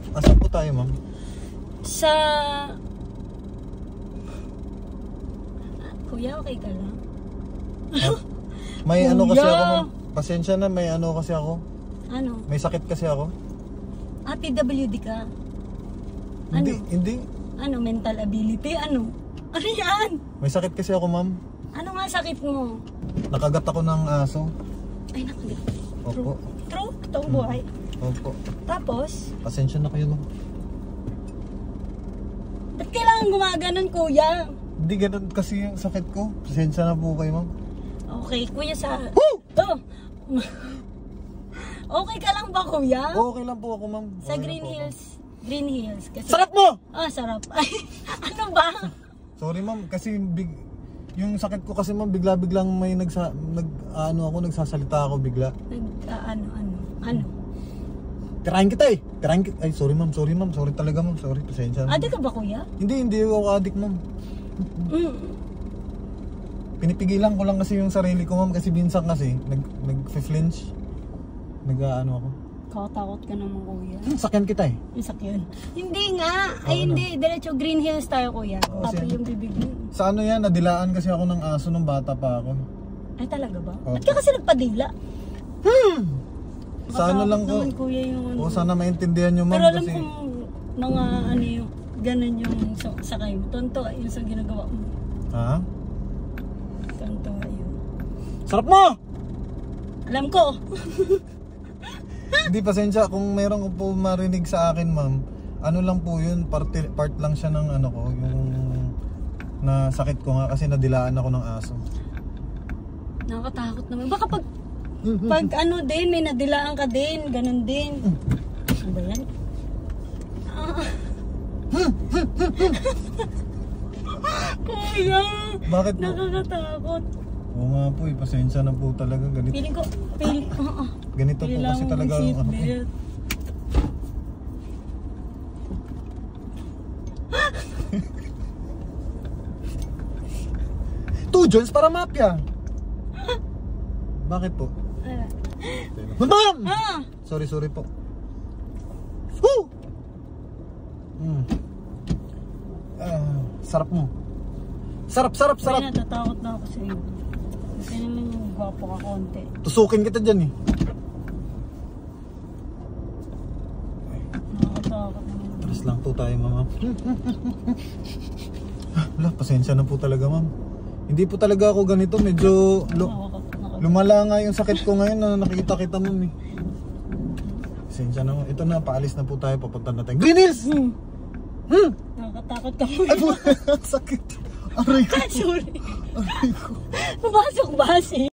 Asan po tayo, ma'am? Sa... Kuya, okay ka lang? May Kuya! ano kasi ako, ma'am. Pasensya na, may ano kasi ako. Ano? May sakit kasi ako. PWD ka? Hindi, hindi. Ano, mental ability? Ano? Ano yan? May sakit kasi ako, ma'am. Ano nga sakit mo? Nakagat ako ng aso. Ay, nakagat. Opo. True? Toong buhay? Opo. Tapos? Pasensya na kayo, ma'am. Ba't kailangan gumaganon, kuya? Hindi ganun kasi yung sakit ko. Pasensya na po kayo, ma'am. Okay, kuya sa... Woo! Oh! Okay ka lang ba, kuya? Okay lang po ako, ma'am. Sa Okay Green lang po Hills. Green Hills. Kasi... Sarap mo! Ah, sarap. Ay, ano ba? Sorry, ma'am, kasi yung sakit ko kasi, ma'am, bigla-biglang may nagsasalita ako bigla. Ano? Tirahin kita eh. Ay, sorry, ma'am. Sorry talaga, ma'am. Sorry, pasensya. Adik ka ba, kuya? Hindi ako adik, ma'am. Pinipigilan ko lang kasi yung sarili ko, ma'am, kasi minsan kasi nag-flinch. Nag-ano ako. Takot ka naman, kuya. Sakyan kita eh. Isak yun. Hindi nga. Ay, hindi. Diretso Green Hills tayo, kuya. Tapos yung bibig mo. Sa ano yan, nadilaan kasi ako ng aso nung bata pa ako. Ay, talaga ba? Opo. Ba't ka kasi nagpadila? Sa ano lang ko. Naman, kuya, yung ano. O sana maintindihan nyo, ma'am. Pero alam kasi... kong mga ano yung ganun yung sakay mo. Tonto yung sa ginagawa mo. Ha? Tonto yun. Sarap mo! Alam ko. Hindi, pasensya kung meron ko po marinig sa akin, ma'am. Ano lang po yun, part lang siya ng ano ko, yung na sakit ko nga kasi nadilaan ako ng aso. Nakakatakot naman. Baka pag ano din, may nadilaan ka din, ganun din. Ano ba yan? Kuya! Bakit po? Nakakatakot. Oo nga po, pasensya na po talaga. Ganito po kasi talaga ang ano ko. Two joints para mafia. Bakit po? Ma'am! Sorry po. Woo! Sarap mo. Sarap. Kaya natatakot na ako sa iyo. Kasi naman yung gwapo ka konti. Tusukin kita dyan eh. Nakakatakot naman. Tras lang po tayo, ma'am. Wala, pasensya na po talaga, ma'am. Hindi po talaga ako ganito. Medyo lumala nga yung sakit ko ngayon na nakikita kita, ma'am eh. Pasensya na, ma'am. Ito na, paalis na po tayo. Papunta na tayo. Green Hills! Nakakatakot ka mo. Sakit. Aray ko. Sorry. Aray ko. Pumasok ba si?